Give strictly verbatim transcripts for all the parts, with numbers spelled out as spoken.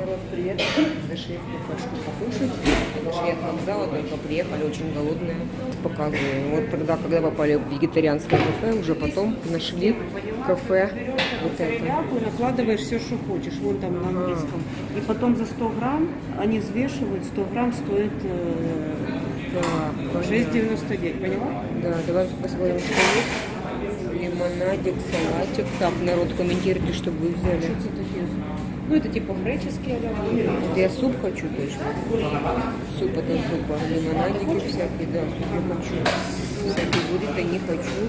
Народ, привет! Зашли в кафешку покушать. Нашли от вокзала, только приехали, очень голодные. Показываю. Вот тогда, когда попали в вегетарианское кафе, уже потом нашли кафе. Вот это. Накладываешь все, что хочешь. Вон там на английском. А. И потом за сто грамм они взвешивают. сто грамм стоит э, да, шесть девяносто девять. Поняла? Да, давай посмотрим, что есть. Лимонадик, салатик. Так, народ, комментируйте, чтобы вы взяли. Что это такие? Ну, это типа греческие, да? Я суп хочу точно. Суп это супа. Лимонадики всякие, да, суп я хочу. Всякие буррито не хочу.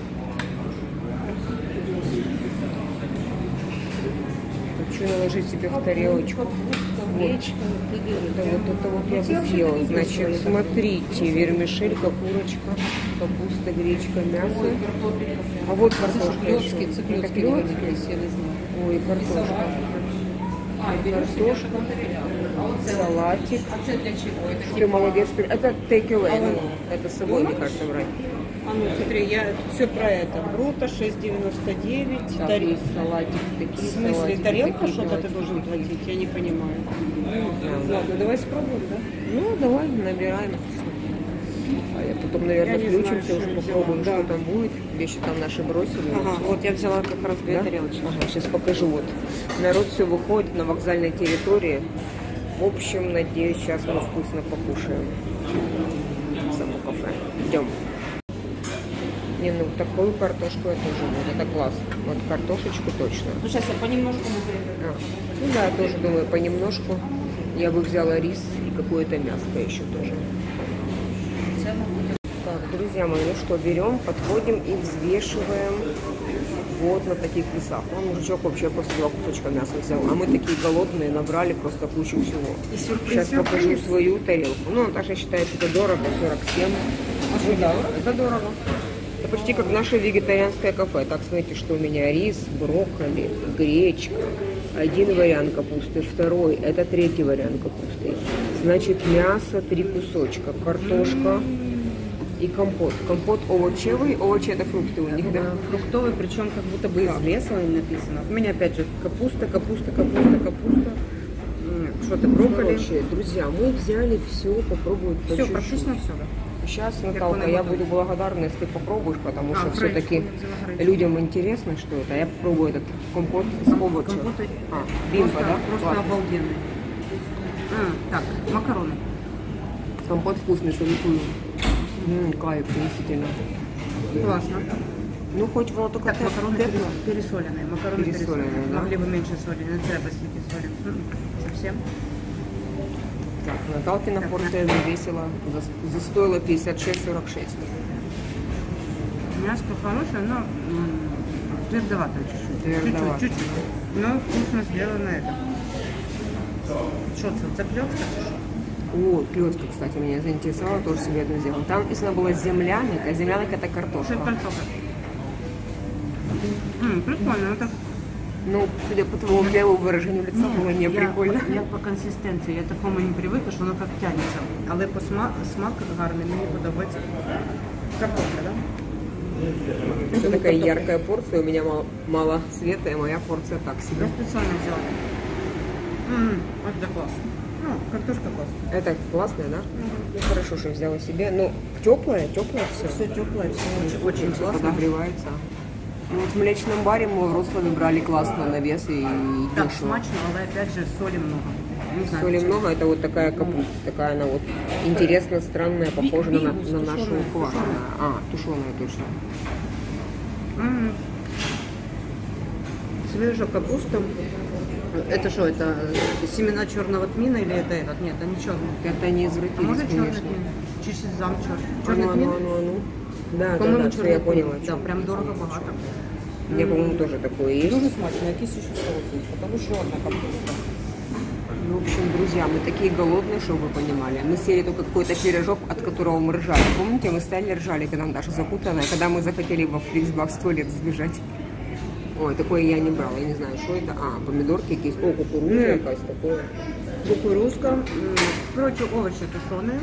Хочу наложить себе в тарелочку. Вот. Это вот это вот я бы съела. Значит, смотрите, вермишелька, курочка, капуста, гречка, мясо. А вот картошка еще. Цыплёцкие, ой, картошка. Картошка, салатик. А це для чего? Ты молодец. Это take away. Ну, это с собой, мне кажется, брать. А ну смотри, я все про это. Бруто шесть девяносто девять. Так, Тарелка. салатик, такие В смысле, салатики, тарелка такие что-то ты салатики. должен платить? Я не понимаю. Да. Ладно, давай спробуем, да? Ну, давай, набираем. А я потом, наверное, Я не включимся, знаю, уже что попробуем, взяла. что Да. там будет. Вещи там наши бросили. Ага, вот я взяла как раз две Да? тарелочки. Ага, сейчас покажу. Вот. Народ все выходит на вокзальной территории. В общем, надеюсь, сейчас мы вкусно покушаем. Само кафе. Идем. Не, ну такую картошку я тоже буду. Это класс. Вот картошечку точно. Ну сейчас я понемножку А, ну да, я тоже думаю, понемножку. Я бы взяла рис и какое-то мяско еще тоже. Так, друзья мои, ну что, берем, подходим и взвешиваем вот на таких весах. Он мужичок вообще просто два кусочка мяса взял. А мы такие голодные, набрали просто кучу всего. И сюрприз, Сейчас сюрприз. покажу свою тарелку. Ну, Наташа считает, что это дорого, сорок семь. А что, дорого? Это дорого. Это почти как наше вегетарианское кафе. Так, смотрите, что у меня рис, брокколи, гречка. Один вариант капусты, второй, это третий вариант капусты. Значит, мясо, три кусочка, картошка и компот. Компот овощевый, овощи это фрукты у них, да? Фруктовый, причем как будто бы из леса написано. У меня опять же капуста, капуста, капуста, капуста. Что-то брокколи. Короче, друзья, мы взяли все, попробовать по Все, чуть-чуть. практично все, да. Сейчас, Наталка, я буду благодарна, если ты попробуешь, потому что А, все-таки гречку, взяла гречку. людям интересно, что это. Я попробую этот компот с овощем. Компот А, бимба, просто, да? просто Классно. обалденный. А, так, макароны. Компот вкусный, советую. Ммм, кайф, действительно. Классно. Ну, хоть вот только Так, те- макароны тепло. перес- пересоленные. Макароны Пересоленные, пересоленные. да? Могли бы меньше соли, не треба стільки солі. М, Совсем. Так, Наталкина Так, порция весила, за- застоила пятьдесят шесть сорок шесть. Мяско хорошее, но м, твердоватое чуть-чуть. Твердовато. Чуть-чуть, чуть-чуть. Но вкусно сделано это. Что это, цыплётка? О, клетка, кстати, меня заинтересовала, тоже себе одну сделала. Там написано было земляник, а земляник это картошка. Что картофель? М, Прикольно, это Ну, судя по твоему первому выражению лица, было не я, прикольно. я по консистенції, я такому не привикла, що воно як тягнеться. Але по смак, смак гарний, мені подобається. Картопля, да? Это такая яркая порция, у меня мало, мало света, и моя порция так Я себе. специально взяла. М, Это классно. Ну, картошка классная. Это классная, да? Ну, хорошо, что взяла себе. Ну, теплое, теплое все. Все теплое, все очень, очень Всё классно. подогревается. Ну, вот в млечном баре мы в Вроцлаве брали классно на вес и Так, дешево. смачно, але опять же соли много. Не знаю, Соли почему. много, это вот такая капуста, такая она вот интересно, странная, похожа на, бигус, на нашу тушеная, квашеную. А, тушеная точно. М. Свежая капуста. Это что, это семена черного тмина или это этот? Нет, это не черный. Это не А извратились, может черный конечно. тмин? Чечезам черный. А Черный ну, а тмин? ну, а ну, а ну. Да, да, По-моему, да, всё, черный я тмин. поняла. Да, прям дорого-богато. У меня, по-моему, тоже такое есть. Дуже смачно, якийсь ще соус є, тому що одна капуста. Ну, в общем, друзья, мы такие голодные, чтобы вы понимали. Мы съели только какой-то пирожок, от которого мы ржали. Помните, мы стояли ржали, когда Наташа закутанная, когда мы захотели во фликсбакс в туалет сбежать. Ой, такое я не брала, я не знаю, что это. А, помидорки какие-то. О, кукуруза Нет. какая-то такое. Кукурузка. м, Короче, овощи тушеные.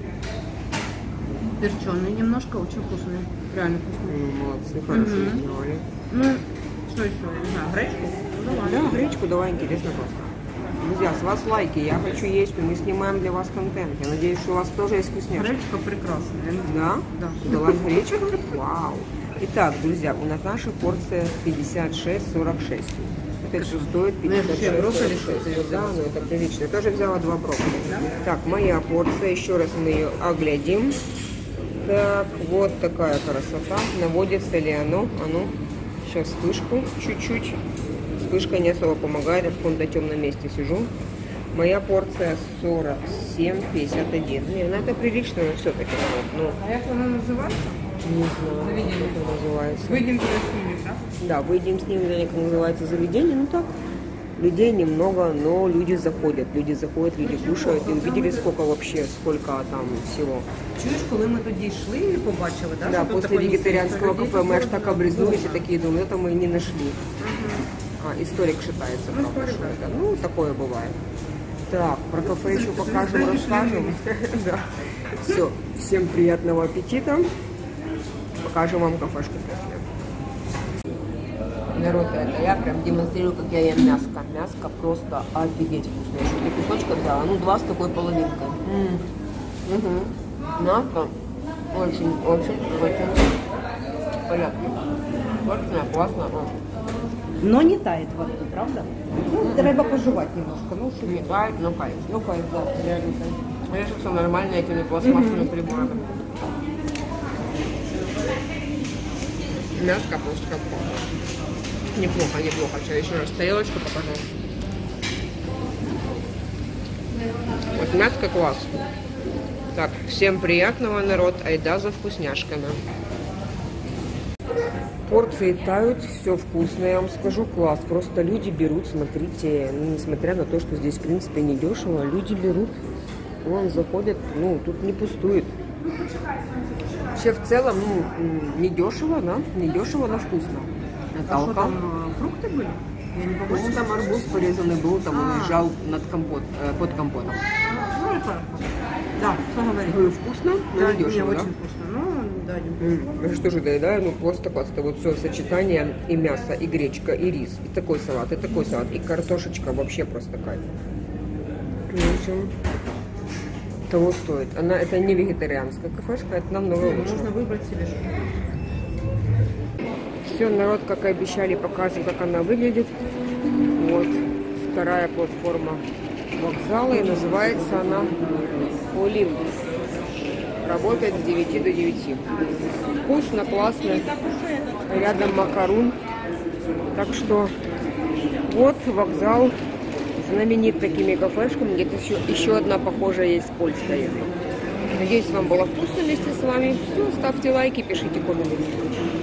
Перченые немножко, очень вкусные. Реально вкусные. Ну, молодцы, хорошо Мгм. сделали. Ну, что еще? Я не знаю, гречку? Ну, давай. Да, гречку давай, интересно просто. Друзья, с вас лайки, я хочу есть, мы снимаем для вас контент. Я надеюсь, что у вас тоже есть вкусняшки. Гречка прекрасная. Да? Да. Удалась гречка? Вау. Итак, друзья, у нас наша порция пятьдесят шесть сорок шесть. Это все стоит пятьдесят шесть сорок шесть. Да, ну это прилично. Я тоже взяла два брокколи. Так, моя порция, еще раз мы ее оглядим. Так, вот такая красота. Наводится ли оно? А ну, сейчас вспышку чуть-чуть. Вспышка не особо помогает, я в каком-то темном месте сижу. Моя порция сорок семь пятьдесят один. Не, ну это прилично, но все-таки. Ну, А як вона називається? не знаю, Заведение. как это называется. Выйдем туда с ними, да? Да, выйдем с ними, как называется, заведение. Ну так, людей немного, но люди заходят. Люди заходят, люди кушают. И увидели, сколько вообще, сколько там всего. Чуєш, коли ми тоді йшли і побачили, да? Да, що тут после таке вегетарианского місце, кафе мы аж так облизнулись и Боже. такие думали, это мы не нашли. А, историк шатается, Ну, правда, историк, что да. это. Ну, такое бывает. Так, про кафе еще покажем, расскажем. Да. Все, всем приятного аппетита. Покажем вам кафешку после. Народ, это я прям демонстрирую, как я ем мяско. Мяско просто офигеть вкусное. Еще три кусочка взяла, ну два с такой половинкой. М. Угу. Мяско очень, очень, очень порядке. Вкусное, классно. Но не тает во рту, правда? Ну, треба пожевать немножко, ну, чтобы... Не кайф, но кайф. Ну кайф, да, реально кайф. А я же все нормально этими пластмассовыми приборами. Мяско просто как неплохо, неплохо. Сейчас еще раз тарелочку покажу. Вот мяско класс. Так, всем приятного, народ. Айда за вкусняшками. Порции тают, все вкусно, я вам скажу, класс. Просто люди берут, смотрите, ну, несмотря на то, что здесь, в принципе, не дешево, люди берут, вон заходят, ну, тут не пустует. Вообще, в целом, ну, не дешево, да, не дешево, но вкусно. А Наталка. что там, фрукты были? Я не помню. Ну, там арбуз порезанный был, там он А. лежал над компот, э, под компотом. Ну, это хорошо. Да, что говорить? Говорю, вкусно, но Да, не не, дешево, да? очень вкусно. Ну, да, не М, Я же тоже доедаю, ну просто класс. Это вот все сочетание и мясо, и гречка, и рис, и такой салат, и такой салат, и картошечка вообще просто кайф. В общем, того стоит. Она, это не вегетарианская кафешка, это намного лучше. Нужно выбрать себе что. Все, народ, как и обещали, показываем, как она выглядит. Вот, вторая платформа вокзала, и называется она Олимпус. Работает с девяти до девяти. Вкусно, классно. Рядом макарун. Так что вот вокзал знаменит такими кафешками. Где-то еще, еще одна похожая есть, польская. Надеюсь, вам было вкусно вместе с вами. Все, ставьте лайки, пишите комменты.